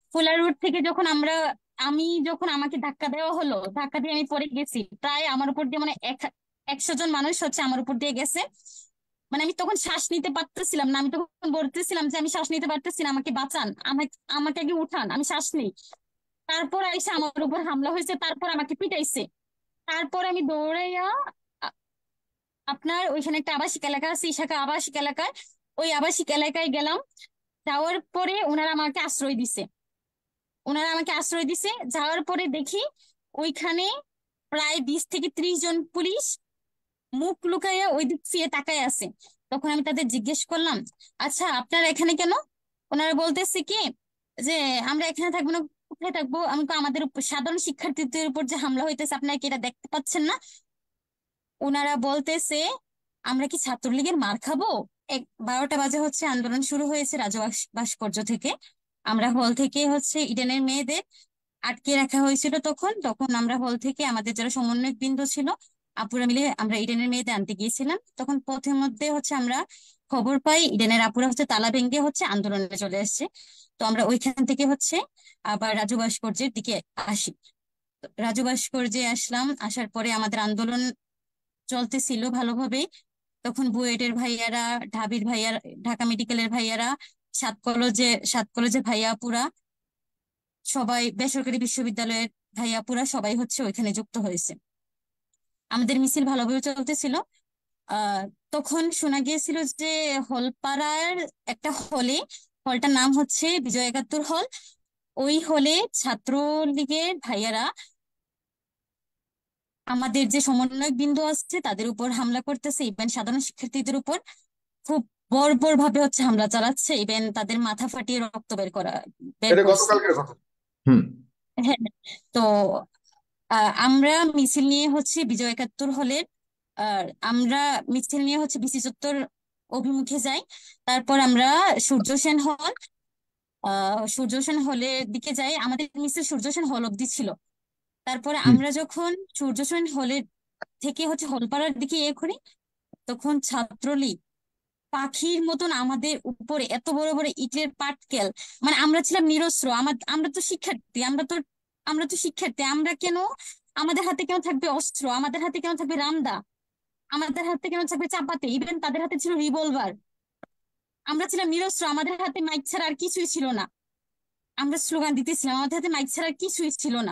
ফুলা রোড থেকে যখন আমি যখন আমাকে ধাক্কা দেওয়া হলো, ধাক্কা দিয়ে আমি পড়ে গেছি, প্রায় আমার উপর দিয়ে মানে 100 জন মানুষ হচ্ছে আমার উপর দিয়ে গেছে। মানে আমি তখন শ্বাস নিতে পারতেছিলাম না, আমি তখন বলতেছিলাম যে আমি শ্বাস নিতে পারতেছি না, আমাকে বাঁচান, আমাকে আমাকে আগে উঠান, আমি শ্বাস নেই। তারপর এসে আমার উপর হামলা হয়েছে, তারপর আমাকে পিটাইছে। তারপর আমি দৌড়াইয়া আ- আপনার ওইখানে একটা আবাসিক এলাকা আছে, ইশাখা আবাসিক এলাকায়, ওই আবাসিক এলাকায় গেলাম। যাওয়ার পরে ওনারা আমাকে আশ্রয় দিছে। যাওয়ার পরে দেখি ওইখানে প্রায় 20 থেকে 30 জন পুলিশ মুখ লুকাইয়া ওই দিক ফিরে তাকায় আছে। তখন আমি তাদের জিজ্ঞেস করলাম, আচ্ছা আপনারা এখানে কেন? ওনারা বলতেছে কি যে আমরা এখানে থাকবো না, কোথায় থাকবো, আমি তো আমাদের সাধারণ শিক্ষার্থীদের উপর যে হামলা হইতেছে আপনারা কি এটা দেখতে পাচ্ছেন না? ওনারা বলতেছে আমরা কি ছাত্রলীগের মার খাবো? 12টা বাজে হচ্ছে আন্দোলন শুরু হয়েছে রাজু ভাস্কর্য থেকে। আমরা হল থেকে হচ্ছে ইডেনের মেয়েদের আটকে রাখা হয়েছিল। তখন তখন আমরা হল থেকে আমাদের যারা সমন্বয়ক বৃন্দ ছিল, আপুরা মিলে আমরা ইডেনের মেয়েদের আনতে গিয়েছিলাম। তখন পথের মধ্যে হচ্ছে আমরা খবর পাই ইডেনের আপুরা হচ্ছে তালা ভেঙে হচ্ছে আন্দোলনে চলে এসেছে। তো আমরা ওইখান থেকে হচ্ছে আবার রাজু ভাস্কর্যের দিকে আসি। তো রাজু ভাস্কর্যে আসলাম, আসার পরে আমাদের আন্দোলন চলতেছিল ভালোভাবেই। তখন বুয়েটের ভাইয়ারা, ঢাবির ভাইয়ারা, ঢাকা মেডিকেলের ভাইয়ারা, সাত কলেজের ভাইয়া আপুরা, সবাই বেসরকারি বিশ্ববিদ্যালয়ের ভাইয়া আপুরা সবাই হচ্ছে ওইখানে যুক্ত হয়েছে। আমাদের মিছিল ভালোভাবে চলতেছিল। আহ তখন শোনা গিয়েছিল যে হলপাড়ার একটা হলে, হলটার নাম হচ্ছে বিজয় একাত্তর হল, ওই হলে ছাত্রলীগের ভাইয়ারা আমাদের যে সমন্বয়ক বিন্দু আছে তাদের উপর হামলা করতেছে, ইভেন সাধারণ শিক্ষার্থীদের উপর খুব বর্বর ভাবে হচ্ছে হামলা চালাচ্ছে, ইভেন তাদের মাথা ফাটিয়ে রক্ত বের এটা করছে। গতকালকের কথা। হুম। হ্যাঁ। তো আমরা মিছিল নিয়ে হচ্ছে বিজয় একাত্তর হলের, আমরা মিছিল নিয়ে হচ্ছে বিসি চত্বর অভিমুখে যাই। তারপর আমরা সূর্য সেন হল, সূর্য সেন হলের দিকে যাই। আমাদের মিছিল সূর্য সেন হল অব্দি ছিল। তারপরে হুম। আমরা যখন সূর্য সেন হলের থেকে হচ্ছে হলপাড়ার দিকে করি, তখন ছাত্রলীগ পাখির মতন আমাদের উপরে এত বড় বড় ইটের পাটকেল, মানে আমরা ছিলাম নিরস্ত্র, আমরা তো শিক্ষার্থী, আমরা তো শিক্ষার্থী, আমরা কেন, আমাদের হাতে কেন থাকবে অস্ত্র, আমাদের হাতে কেন থাকবে রামদা, আমাদের হাতে কেন থাকবে চাপাতি, ইভেন তাদের হাতে ছিল রিভলভার। আমরা ছিলাম নিরস্ত্র, আমাদের হাতে মাইক ছাড়া আর কিছুই ছিল না। আমরা স্লোগান দিতেছিলাম, আমাদের হাতে মাইক ছাড়া আর কিছুই ছিল না।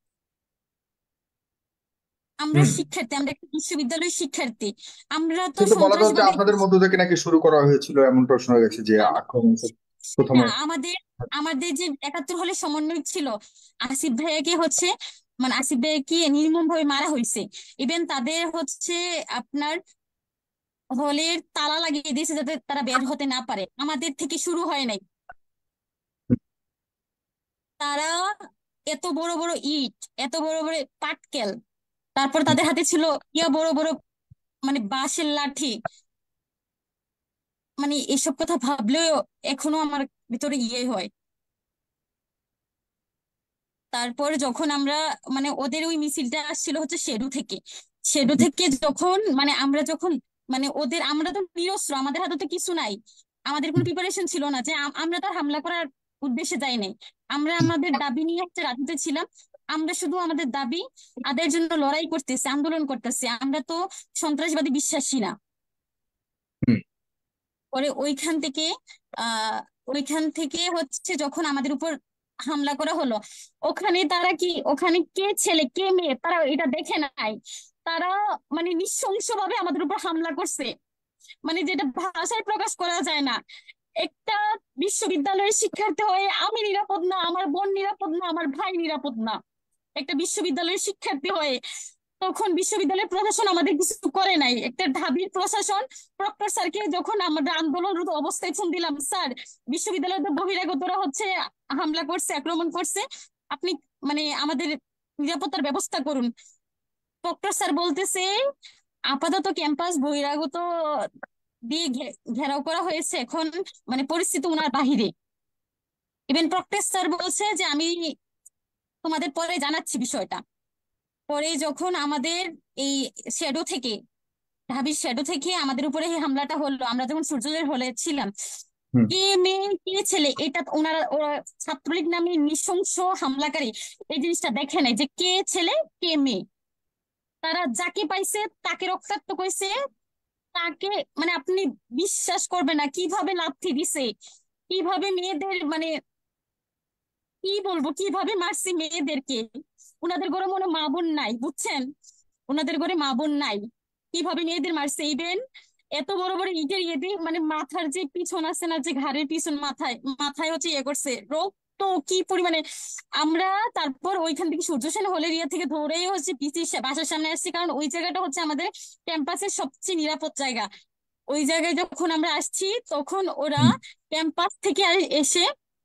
আমরা হুম। শিক্ষার্থী, আমরা একটা বিশ্ববিদ্যালয়ের শিক্ষার্থী। আমরা তো কিন্তু বলা যাচ্ছে সন্ত্রাসবাদী। আপনাদের মধ্য থেকে নাকি শুরু করা হয়েছিল, এমনটা শোনা গেছে যে আক্রমণ না, প্রথমে। আমাদের আমাদের যে একাত্তর হলে সমন্বয় ছিল, আসিফ ভাইয়াকে হচ্ছে, মানে আসিফ ভাইয়াকে নির্মম ভাবে মারা হয়েছে। ইভেন তাদের হচ্ছে আপনার হলের তালা লাগিয়ে দিয়েছে যাতে তারা বের হতে না পারে, আমাদের থেকে শুরু হয় নাই। তারা এত বড় বড় ইট, এত বড় বড় পাটকেল, তারপর তাদের হাতে ছিল বড় বড় মানে বাঁশের লাঠি। মানে এসব কথা ভাবলেও এখনো আমার ভিতরে হয়। তারপর যখন আমরা, মানে ওদের ওই মিছিলটা আসছিল হচ্ছে শেডু থেকে যখন মানে আমরা যখন, মানে ওদের, আমরা তো নিরস্ত্র, আমাদের হাতে তো কিছু নাই, আমাদের কোনো প্রিপারেশন ছিল না যে আমরা তো আর হামলা করার উদ্দেশ্যে যাই নাই। আমরা আমাদের দাবি নিয়ে একটা রাজনীতি ছিলাম। আমরা শুধু আমাদের দাবি আদায়ের জন্য লড়াই করতেছি, আন্দোলন করতেছি, আমরা তো সন্ত্রাসবাদী বিশ্বাসী না। হুম। পরে আহ ওইখান থেকে হচ্ছে যখন আমাদের উপর হামলা করা হলো, ওখানে কে ছেলে কে মেয়ে তারা এটা দেখে নাই। তারা মানে নৃশংসভাবে আমাদের উপর হামলা করছে, মানে যেটা ভাষায় প্রকাশ করা যায় না। একটা বিশ্ববিদ্যালয়ের শিক্ষার্থী হয়ে আমি নিরাপদ না, আমার বোন নিরাপদ না, আমার ভাই নিরাপদ না, একটা বিশ্ববিদ্যালয়ের শিক্ষার্থী হয়ে। তখন বিশ্ববিদ্যালয়ের প্রশাসন আমাদের কিছু করে নাই, একটা ঢাবির প্রশাসন প্রক্টর স্যারকে যখন আমরা আন্দোলনরত অবস্থায় ফোন দিলাম, স্যার বিশ্ববিদ্যালয়ের বহিরাগতরা হচ্ছে হামলা করছে, আক্রমণ করছে, আপনি মানে আমাদের নিরাপত্তার ব্যবস্থা করুন। প্রক্টর স্যার বলতেছে আপাতত ক্যাম্পাস বহিরাগত দিয়ে ঘেরাও করা হয়েছে, এখন মানে পরিস্থিতি ওনার বাহিরে। ইভেন প্রক্টর স্যার বলছে যে আমি তোমাদের পরে জানাচ্ছি বিষয়টা। পরে যখন আমাদের এই শ্যাডো থেকে, ঢাবির শ্যাডো থেকে আমাদের উপরে এই হামলাটা হলো, আমরা যখন সূর্যোদয়ের হলে ছিলাম, হুম। কে মেয়ে কে ছেলে, এটা তো ওরা ছাত্রলীগ নামে নৃশংস হামলাকারী এই জিনিসটা দেখে নাই যে কে ছেলে কে মেয়ে। তারা যাকে পাইছে তাকে রক্তাক্ত করেছে, তাকে মানে আপনি বিশ্বাস করবেন না কিভাবে লাথি দিছে, কিভাবে মেয়েদের মানে কি বলবো কিভাবে মারছে মেয়েদেরকে। ওনাদের ঘরে মনে হয় মা বোন নাই, বুঝছেন, ওনাদের ঘরে মা বোন নাই, কিভাবে মেয়েদের মারছে। ইভেন এত বড় বড় ইটের ইয়ে দিয়ে মানে মাথার যে পিছন আছে না, যে ঘাড়ের পিছন, মাথায় মাথায় হচ্ছে ইয়ে করছে রক্ত কি পরিমাণে। আমরা তারপর ওইখান থেকে সূর্য সেন হলের ইয়ে থেকে ধরেই হচ্ছে পিসির বাসার সামনে আসছি, কারণ ওই জায়গাটা হচ্ছে আমাদের ক্যাম্পাসের সবচেয়ে নিরাপদ জায়গা। ওই জায়গায় যখন আমরা আসছি তখন ওরা হুম। ক্যাম্পাস থেকে এসে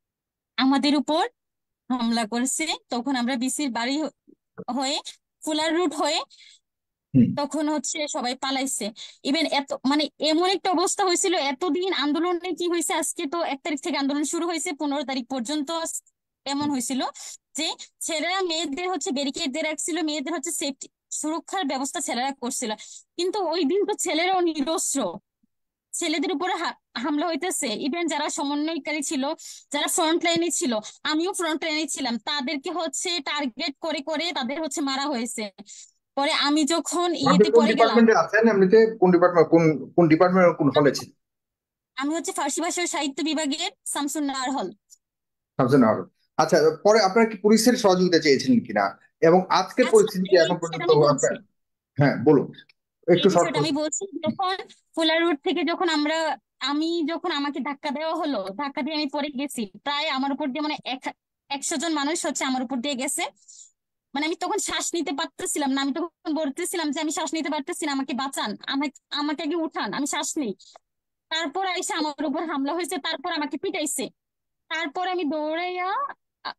আমাদের উপর হামলা করেছে। তখন আমরা বিসির বাড়ি হয়ে ফুলার রুট হয়ে হুম। তখন হচ্ছে সবাই পালাইছে। ইভেন এত মানে এমন একটা অবস্থা হয়েছিল, এতদিন আন্দোলনে কি হয়েছে, আজকে তো 1 তারিখ থেকে আন্দোলন শুরু হয়েছে, 15 তারিখ পর্যন্ত এমন হয়েছিল যে ছেলেরা মেয়েদের হচ্ছে ব্যারিকেড দিয়ে রাখছিল, মেয়েদের হচ্ছে সেফটি সুরক্ষার ব্যবস্থা ছেলেরা করছিল। কিন্তু ওই দিন তো ছেলেরাও নিরস্ত্র, ছেলেদের উপরে হামলা হইতেছে। ইভেন যারা সমন্বয়কারী ছিল, যারা ফ্রন্ট লাইনে ছিল, আমিও ফ্রন্ট লাইনে ছিলাম, তাদেরকে হচ্ছে টার্গেট করে করে তাদের হচ্ছে মারা হয়েছে। পরে আমি যখন আপনি ইয়েতে কোন পড়ে গেলাম, ডিপার্টমেন্টে আছেন এমনিতে? কোন ডিপার্টমেন্ট, কোন কোন ডিপার্টমেন্ট, কোন হলে ছিলেন? আমি হচ্ছে ফার্সি ভাষা ও সাহিত্য বিভাগের শামসুন্নাহার হল। শামসুন নাহার। আচ্ছা, পরে আপনারা কি পুলিশের সহযোগিতা চেয়েছিলেন কিনা, এবং আজকের আচ্ছা, পরিস্থিতি কি এই এখন বিষয়টা পর্যন্ত আমি বলছি, আপনার? হ্যাঁ, বলুন, এই একটু শর্ট বিষয়টা করে। আমি বলছি। যখন ফুলার রোড থেকে যখন আমি যখন আমাকে ধাক্কা দেওয়া হলো, ধাক্কা দিয়ে আমি পড়ে গেছি, প্রায় আমার উপর দিয়ে মানে 100 জন মানুষ হচ্ছে আমার উপর দিয়ে গেছে। মানে আমি তখন শ্বাস নিতে পারতেছিলাম না, আমি তখন বলতেছিলাম যে আমি শ্বাস নিতে পারতেছি না, আমাকে বাঁচান, আমাকে আমাকে আগে উঠান, আমি শ্বাস নেই। তারপর এসে আমার উপর হামলা হয়েছে, তারপর আমাকে পিটাইছে। তারপর আমি দৌড়াইয়া আ-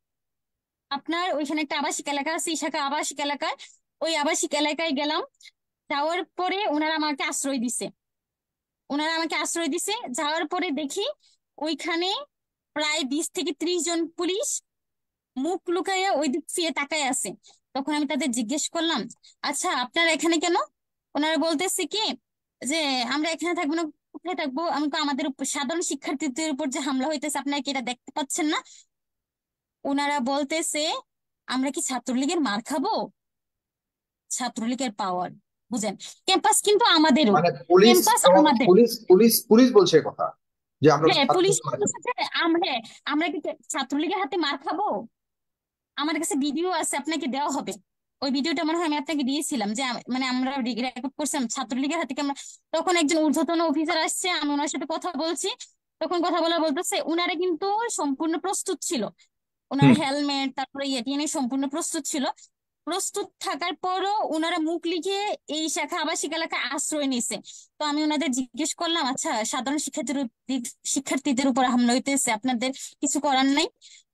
আপনার ওইখানে একটা আবাসিক এলাকা আছে, ইশাখা আবাসিক এলাকায়, ওই আবাসিক এলাকায় গেলাম। যাওয়ার পরে ওনারা আমাকে আশ্রয় দিছে, ওনারা আমাকে আশ্রয় দিছে। যাওয়ার পরে দেখি ওইখানে প্রায় 20 থেকে 30 জন পুলিশ মুখ লুকাইয়া ওই দিক ফিরে তাকায় আছে। তখন আমি তাদের জিজ্ঞেস করলাম, আচ্ছা আপনারা এখানে কেন? ওনারা বলতেছে কি যে আমরা এখানে থাকবো না, কোথায় থাকবো, আমি তো আমাদের সাধারণ শিক্ষার্থীদের উপর যে হামলা হইতেছে আপনারা কি এটা দেখতে পাচ্ছেন না? ওনারা বলতেছে আমরা কি ছাত্রলীগের মার খাবো? ছাত্রলীগের পাওয়ার বুঝেন, ক্যাম্পাস কিন্তু আমাদেরও, মানে পুলিশ, ক্যাম্পাস এবং আমাদের। পুলিশ বলছে এ কথা যে আমরা হ্যাঁ, ছাত্র। পুলিশ বলতেছে যে আমরা আমরা কি ছাত্রলীগের হাতে মার খাবো? আমার কাছে ভিডিও আছে, আপনাকে দেওয়া হবে। ওই ভিডিওটা মনে হয় আমি আপনাকে দিয়েছিলাম যে মানে আমরা রেকর্ড করছিলাম ছাত্রলীগের হাতে কি আমরা। তখন একজন ঊর্ধ্বতন অফিসার আসছে, আমি ওনার সাথে কথা বলছি। তখন কথা বলা বলতেছে উনারা কিন্তু সম্পূর্ণ প্রস্তুত ছিল, ওনারা হুম। হেলমেট তারপরে ইয়ে নিয়ে সম্পূর্ণ প্রস্তুত ছিল। প্রস্তুত থাকার পরও ওনারা মুখ লিখে এই শাখা আবাসিক এলাকায় আশ্রয় নিছে। তো আমি ওনাদের জিজ্ঞেস করলাম, আচ্ছা সাধারণ শিক্ষার্থীদের উপর হামলা হইতেছে, আপনাদের কিছু করার নাই?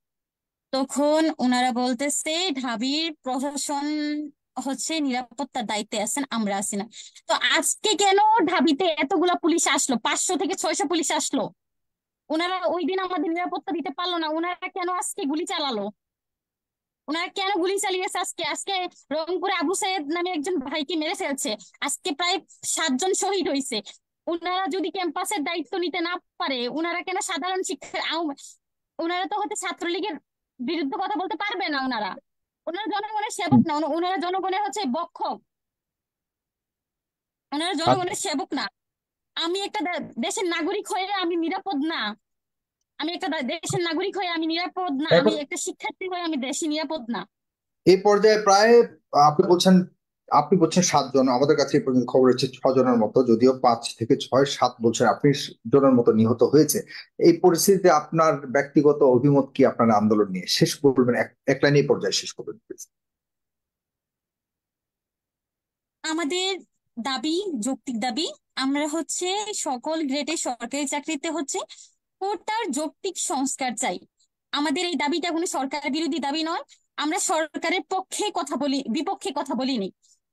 তখন ওনারা বলতেছে ঢাবির প্রশাসন হচ্ছে নিরাপত্তার দায়িত্বে আছেন, আমরা আছি না। তো আজকে কেন ঢাবিতে এতগুলা পুলিশ আসলো, 500 থেকে 600 পুলিশ আসলো, ওনারা ওই দিন আমাদের নিরাপত্তা দিতে পারলো না, ওনারা কেন আজকে গুলি চালালো? ওনারা কেন গুলি চালিয়েছে আজকে? আজকে রংপুরে আবু সাইদ নামে একজন ভাইকে মেরে ফেলছে, আজকে প্রায় 7 জন শহীদ হয়েছে। ওনারা যদি ক্যাম্পাসের দায়িত্ব নিতে না পারে, ওনারা কেন সাধারণ শিক্ষা ওনারা তো হচ্ছে ছাত্রলীগের বিরুদ্ধে কথা বলতে পারবে না। ওনারা ওনারা জনগণের সেবক হুম। না, ওনারা জনগণের হচ্ছে বক্ষক, ওনারা আচ্ছা। জনগণের সেবক না। আমি একটা দেশের নাগরিক হয়ে আমি নিরাপদ না, আমি একটা দেশের নাগরিক হয়ে আমি নিরাপদ না, আমি এখন একটা শিক্ষার্থী হয়ে আমি দেশে নিরাপদ না। এই পর্যায়ে প্রায় আপনি বলছেন আপনি বলছেন 7 জন, আমাদের কাছে এই পর্যন্ত খবর হচ্ছে 6 জনের মতো, যদিও 5 থেকে 6, 7 বলছেন আপনি, জনের মতো নিহত হয়েছে। এই পরিস্থিতিতে আপনার ব্যক্তিগত অভিমত কি আপনার আন্দোলন নিয়ে? শেষ করবেন, এক লাইনে এই পর্যায়ে শেষ করবেন please। আমাদের দাবি যৌক্তিক দাবি, আমরা হচ্ছে সকল গ্রেডের সরকারি চাকরিতে হচ্ছে কোটার যৌক্তিক সংস্কার চাই। আমাদের এই দাবিটা কোনো সরকার বিরোধী দাবি নয়, আমরা সরকারের পক্ষে কথা বলি, বিপক্ষে কথা বলিনি।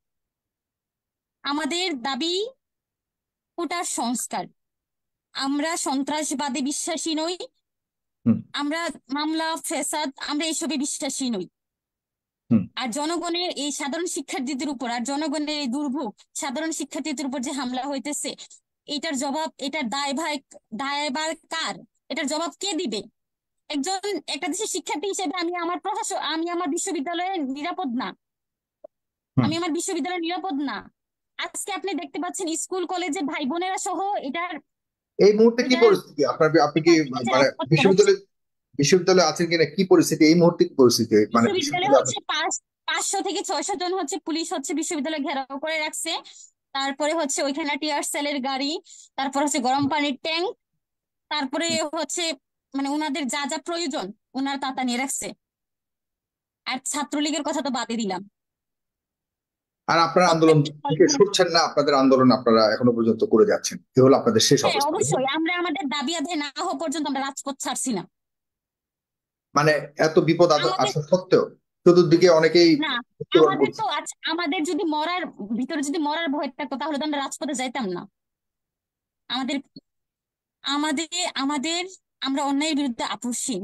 আমাদের দাবি কোটার সংস্কার। আমরা সন্ত্রাসবাদে বিশ্বাসী নই, হুম। আমরা মামলা ফ্যাসাদ আমরা এসবে বিশ্বাসী নই। হুম। আর জনগণের এই সাধারণ শিক্ষার্থীদের উপর, আর জনগণের এই দুর্ভোগ, সাধারণ শিক্ষার্থীদের উপর যে হামলা হইতেছে, এটার জবাব, এটার দায়ভার কার? এটার জবাব কে দিবে? একজন একটা দেশের শিক্ষার্থী হিসেবে আমি আমার বিশ্ববিদ্যালয়ে নিরাপদ না। হুম। আমি আমার বিশ্ববিদ্যালয়ে নিরাপদ না। আজকে আপনি দেখতে পাচ্ছেন স্কুল কলেজের ভাই বোনেরা সহ এটার এই মুহূর্তে কি এটার পরিস্থিতি আপনার, আপনি কি এটার কাছে মানে রাজপথে হচ্ছে। বিশ্ববিদ্যালয়ে আছেন কিনা, কি পরিস্থিতি এই মুহূর্তে, কি পরিস্থিতি মানে বিশ্ববিদ্যালয়ে বিশ্ববিদ্যালয়ে হচ্ছে 500 থেকে 600 জন হচ্ছে পুলিশ হচ্ছে বিশ্ববিদ্যালয় ঘেরাও করে রাখছে। তারপরে হচ্ছে ওইখানে টিয়ার সেলের গাড়ি, তারপর হচ্ছে গরম পানির ট্যাঙ্ক, তারপরে হচ্ছে মানে ওনাদের যা যা প্রয়োজন ওনারা তা তা নিয়ে রাখছে। আর ছাত্রলীগের কথা তো বাদই দিলাম। আর আপনারা আন্দোলন প্রত্যেকটা থেকে কলেজে। সরছেন না, আপনাদের আন্দোলন আপনারা এখনো পর্যন্ত করে যাচ্ছেন, এ হলো আপনাদের শেষ হ্যাঁ, অবস্থা, তাই তো? অবশ্যই আমরা আমাদের দাবি আদায় না হওয়া পর্যন্ত আমরা রাজপথ ছাড়ছি না। মানে এত বিপদ আমাদের আসা সত্ত্বেও চতুর্দিকে অনেকেই না, মৃত্যুবরণ আমাদের করছে। তো আমাদের যদি মরার ভিতরে যদি মরার ভয় থাকতো তাহলে তো আমরা রাজপথে যাইতাম না। আমাদের আমাদের আমাদের আমরা অন্যায়ের বিরুদ্ধে আপোষহীন।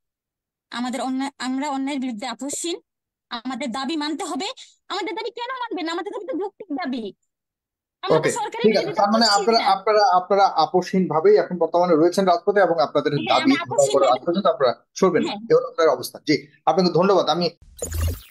আমরা অন্যায়ের বিরুদ্ধে আপোষহীন। আমাদের দাবি মানতে হবে। আমাদের দাবি কেন মানবেন? আমাদের দাবি তো যৌক্তিক দাবি। আমরা তো ওকে, সরকারের ঠিক আছে, বিরোধিতা তার মানে করছি আপনারা না। আপনারা আপনারা আপোষহীন ভাবেই এখন বর্তমানে রয়েছেন রাজপথে, এবং আপনাদের হ্যাঁ, দাবি আমরা আদায় আপোষহীন করার আগ ভাবে। পর্যন্ত আপনারা সরবেন না, হ্যাঁ। এ হলো আপনার অবস্থা। জি, আপনাকে ধন্যবাদ। আমি